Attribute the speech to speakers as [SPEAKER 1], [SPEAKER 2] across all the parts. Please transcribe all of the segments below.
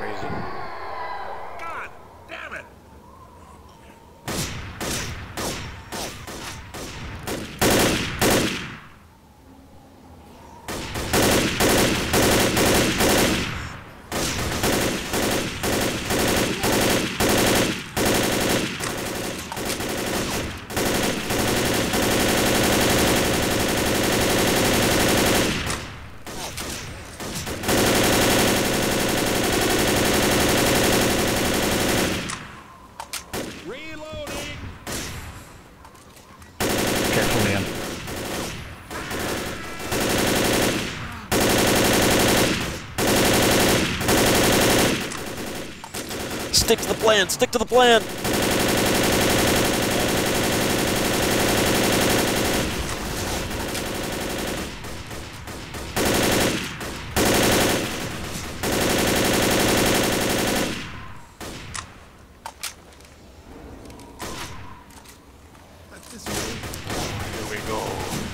[SPEAKER 1] crazy.
[SPEAKER 2] God damn it!
[SPEAKER 3] Stick to the plan! Stick to the plan!
[SPEAKER 1] Here we go.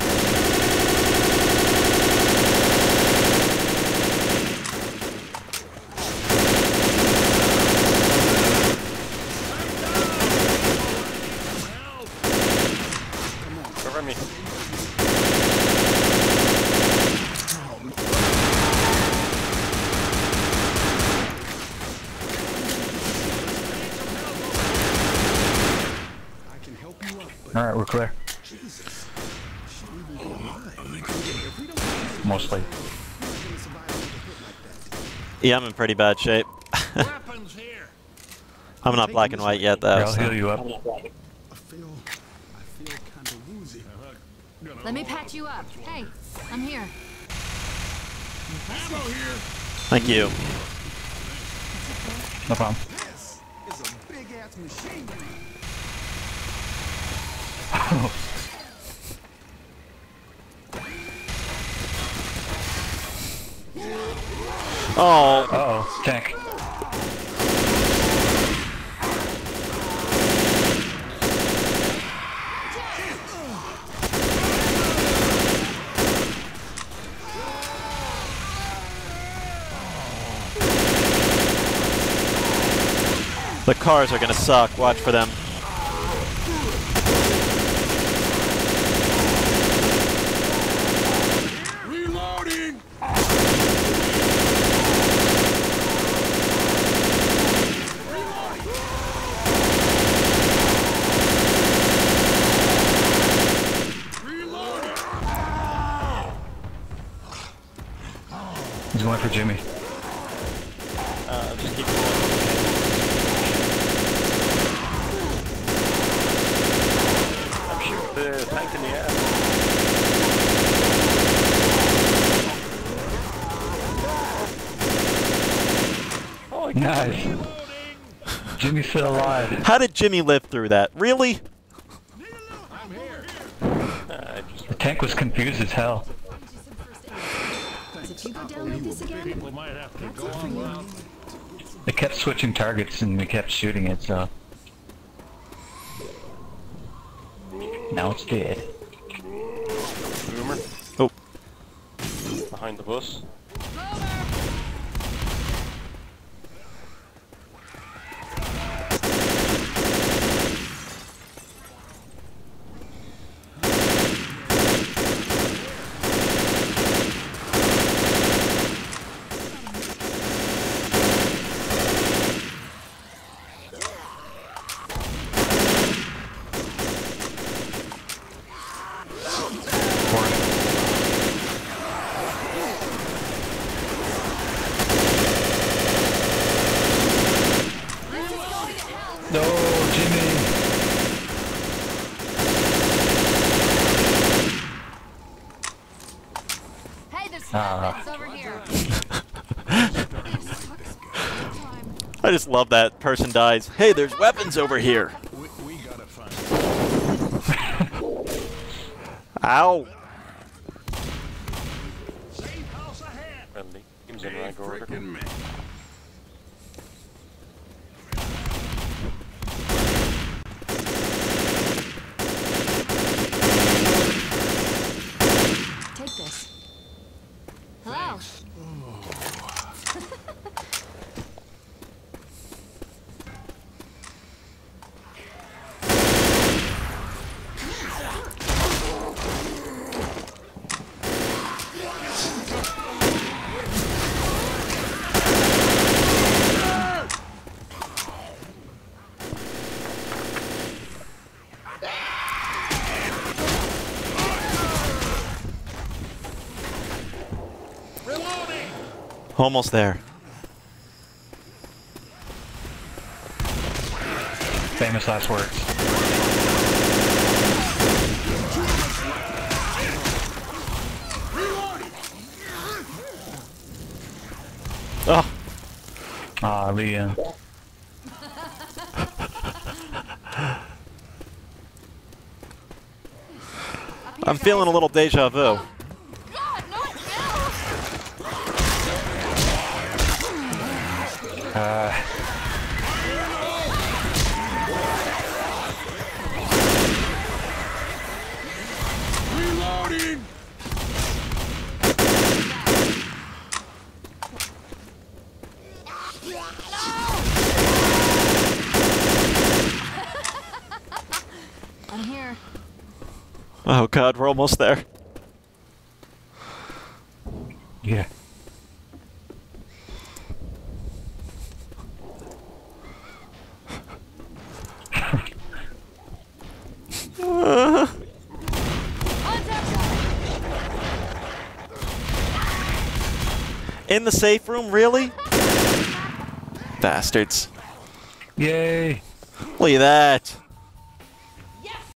[SPEAKER 1] Cover me.
[SPEAKER 4] Alright, we're clear. Mostly.
[SPEAKER 3] Yeah, I'm in pretty bad shape. I'm not black and white yet, though.
[SPEAKER 4] I'll heal you up.
[SPEAKER 5] I feel kind of woozy.
[SPEAKER 6] Let me patch you up. Hey, I'm here.
[SPEAKER 2] Ammo here!
[SPEAKER 3] Thank you.
[SPEAKER 4] No problem.
[SPEAKER 5] This is a big ass machine gun.
[SPEAKER 3] Oh.
[SPEAKER 4] Uh-oh, tank.
[SPEAKER 3] The cars are gonna suck. Watch for them.
[SPEAKER 2] Reloading!
[SPEAKER 4] He's going for Jimmy.
[SPEAKER 1] Just keep going. I'm shooting the tank in the ass. Oh,
[SPEAKER 4] Nice. Jimmy's still alive.
[SPEAKER 3] How did Jimmy live through that? Really?
[SPEAKER 2] I'm here.
[SPEAKER 4] The tank was confused as hell.
[SPEAKER 6] Did you go down like this again?
[SPEAKER 2] People might have to go on loud.
[SPEAKER 4] They kept switching targets and we kept shooting it, so... Now it's dead.
[SPEAKER 1] Boomer.
[SPEAKER 3] Oh.
[SPEAKER 1] Behind the bus.
[SPEAKER 4] No, Jimmy!
[SPEAKER 6] Hey, there's weapons over here.
[SPEAKER 3] I just love that person dies. Hey, there's weapons over here.
[SPEAKER 2] We gotta find.
[SPEAKER 3] Ow.
[SPEAKER 2] Safe house ahead.
[SPEAKER 1] Friendly. Teams in rank order.
[SPEAKER 2] Frickin' man.
[SPEAKER 6] Take this. Hello.
[SPEAKER 3] Almost there.
[SPEAKER 4] Famous last words.
[SPEAKER 3] Oh,
[SPEAKER 4] Ah, Leah.
[SPEAKER 3] I'm feeling a little deja vu.
[SPEAKER 6] God, not now!
[SPEAKER 2] Reloading!
[SPEAKER 6] I'm here.
[SPEAKER 3] Oh god, we're almost there.
[SPEAKER 4] Yeah.
[SPEAKER 3] In the safe room, really? Bastards.
[SPEAKER 4] Yay!
[SPEAKER 3] Look at that.